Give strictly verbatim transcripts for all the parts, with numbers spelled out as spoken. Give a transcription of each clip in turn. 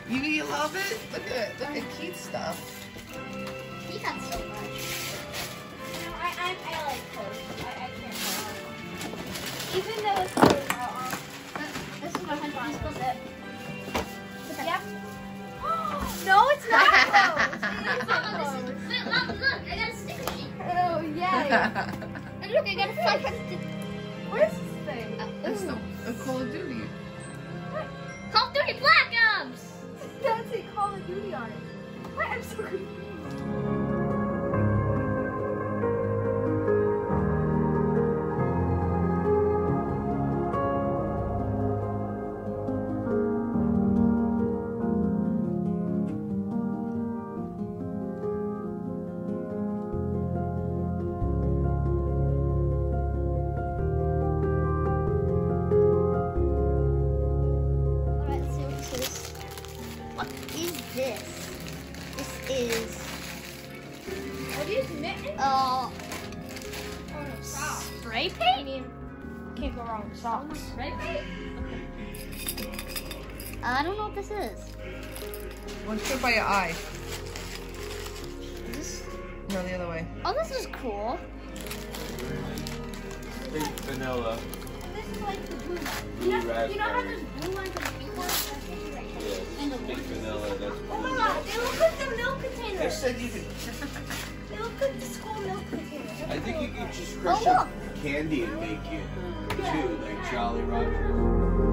You you love it? Look at look at Keith's stuff. He got so much. You know, I I, I like clothes. I, I can't tell. Even though it's clothes, uh, this is my hundred. This was it. Yep. No, it's not clothes. It isn't clothes. Wait, Mom, look, I got a sticker sheet. Oh yeah. And look, I got a five hundred. What is this thing? That's the, the Call of Duty. Call of Duty Black Ops. That's a Call of Duty on it. What? I'm so confused. Uh, spray paint? I mean, can't go wrong with socks. Spray paint? I don't know what this is. Let's go by your eye. Is this? No, the other way. Oh, this is cool. Pink vanilla. This is like the blue one. Blue You know, you know how raspberry. there's blue ones and pink ones? That's it right here. Yes, And the pink blue. vanilla, that's Oh my blue. god, they look like the milk They containers. said you could. They look like the school milk containers. That's I think cool. you could just Oh, crush look. up candy and make it too, like Jolly Roger.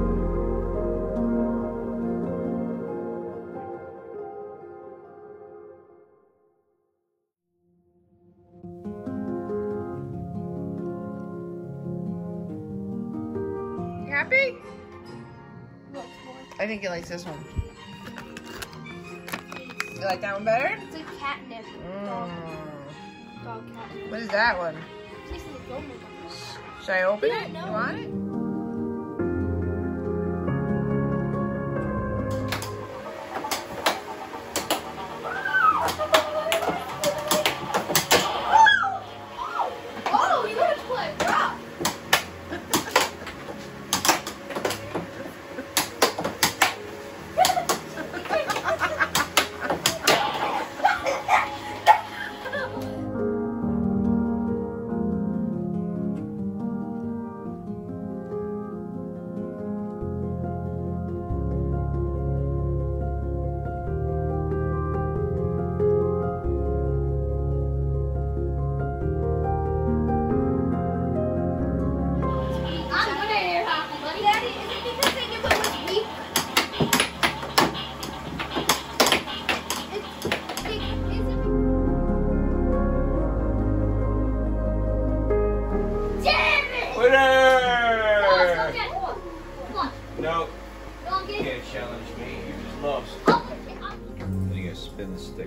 You happy? Look, more. I think he likes this one. You like that one better? It's like catnip. Dog, Mm. dog catnip. What is that one? This is the film one. Should I open Yeah, it? no. You want it? Oh, you gotta play rock. I'm good at air hockey, buddy. Daddy, is it because they give it with weak? It's, it, is it? Damn it! Winner! No, let's go get it. Come on. Come on. No, Go on, you get it. can't challenge me. You just lost. Oh, okay, I'll- Then you gotta spin the stick.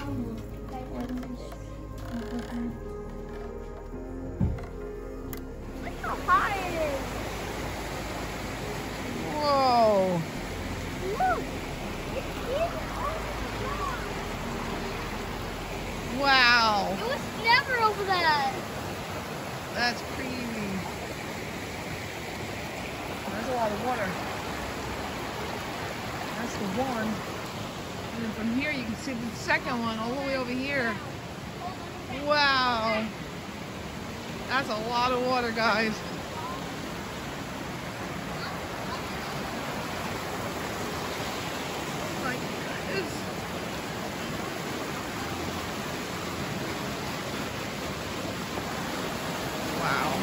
Look how hot it is. Whoa. Look. It's in. Wow. It was never over that. That's creamy. There's a lot of water. That's the one. And then from here you can see the second one all the way over here. Wow. That's a lot of water, guys. Oh my goodness. Wow.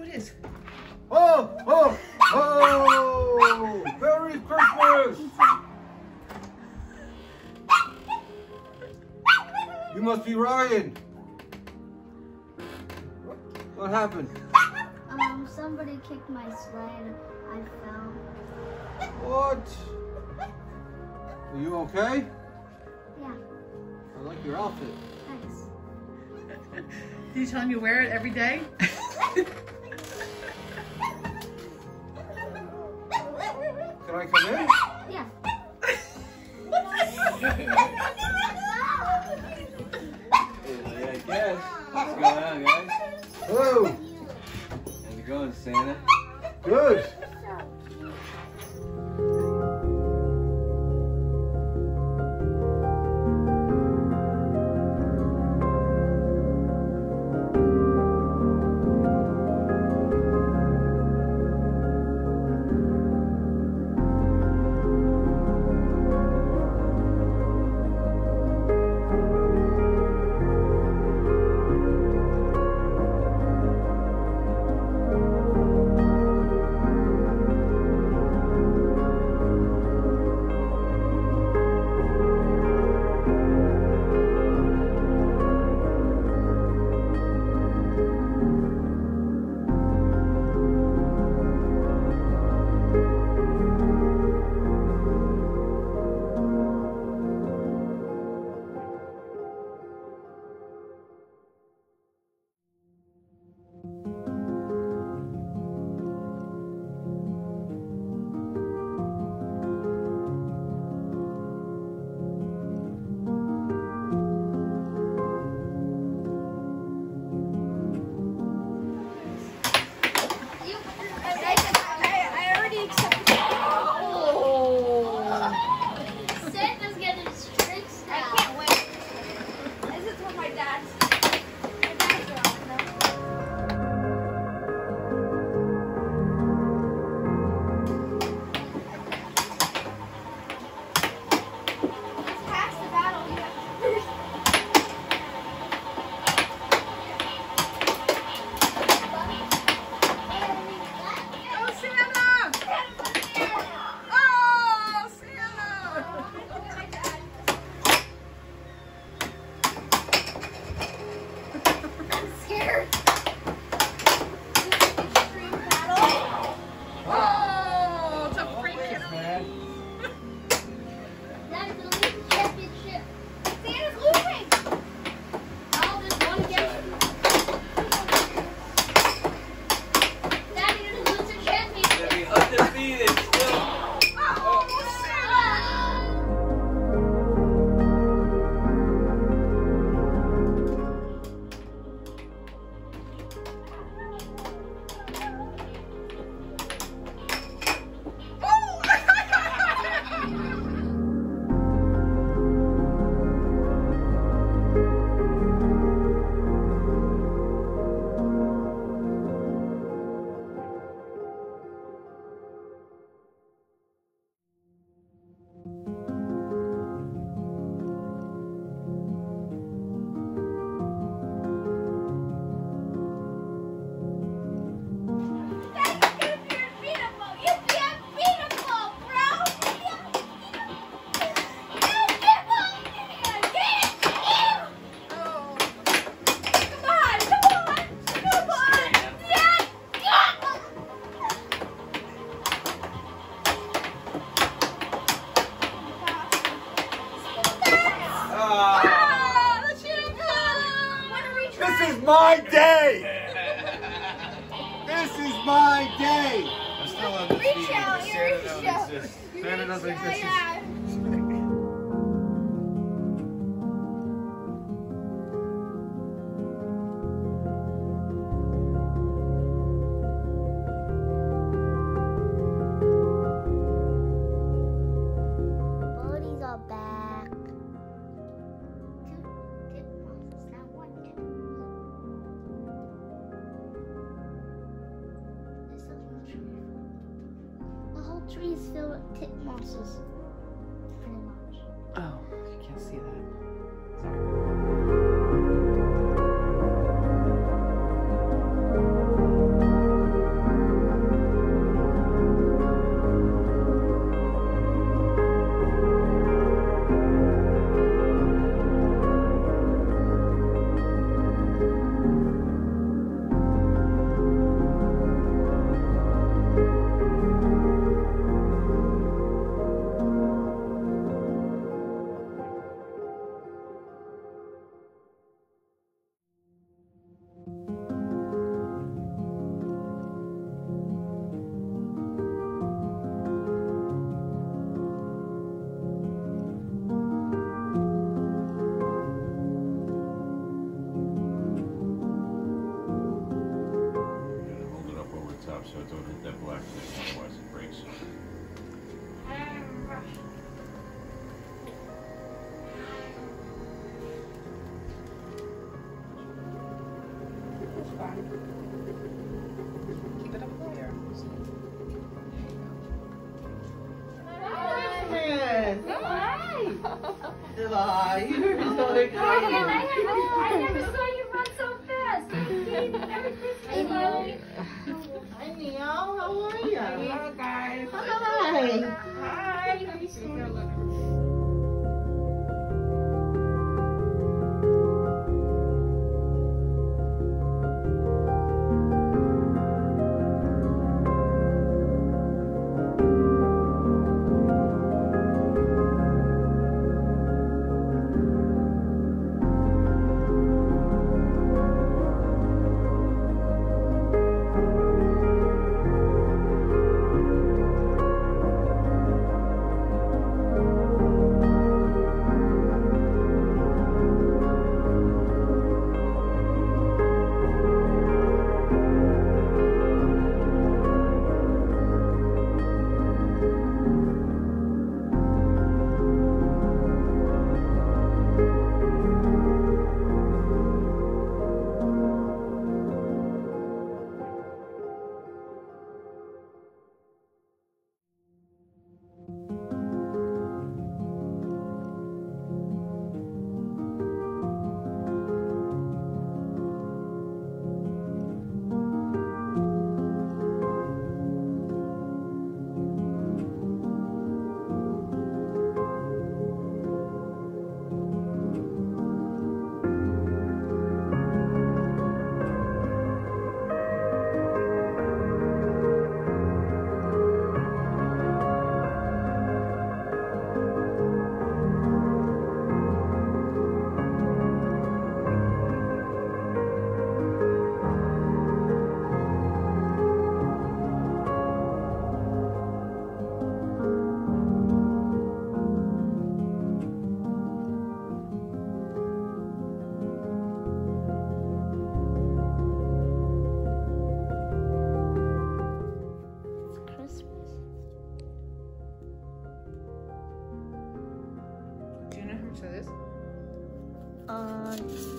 is. Oh, oh, oh! Merry Christmas! You must be Ryan. What happened? Um, somebody kicked my sled. I fell. What? Are you okay? Yeah, I like your outfit. thanks. Do you tell him you wear it every day? Can I come in? Yeah. Yeah, I guess. What's going on, guys? Hello. How's it going, Santa? Good. Santa's getting his tricks now. I can't wait. This is what my dad's. My dad's are on them. Let's pass the battle. You have Oh, Santa! Oh, Santa! I'm scared. Extreme battle. Oh, it's a freaking. Man. Dad's gonna lose the championship. Santa's losing. Oh, there's one against you. Daddy, you're gonna lose the championship. Be undefeated still. Oh, Santa! This is my day! This is my day! I'm still undefeated. Reach out, Santa reach doesn't out. exist. Santa doesn't exist. Yeah. Buddies are back. Two tip monsters, not one tip. This is one tree. The whole tree is filled with tip monsters. Pretty much. Oh, you can't see that. up so it don't hit that black thing, otherwise it breaks. That's fine. Keep it up higher. Yes. Hi. Ah, you're so I excited. never, I never saw you run so fast. Merry Christmas, Mommy. Hi, Neil. How are you? Hello, guys. Hi. Hi. Do you know how much that is? Uh,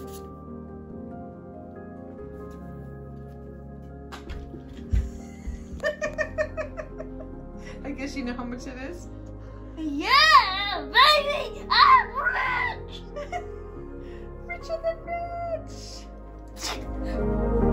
I guess you know how much it is? Yeah, baby, I'm rich. Richer than rich.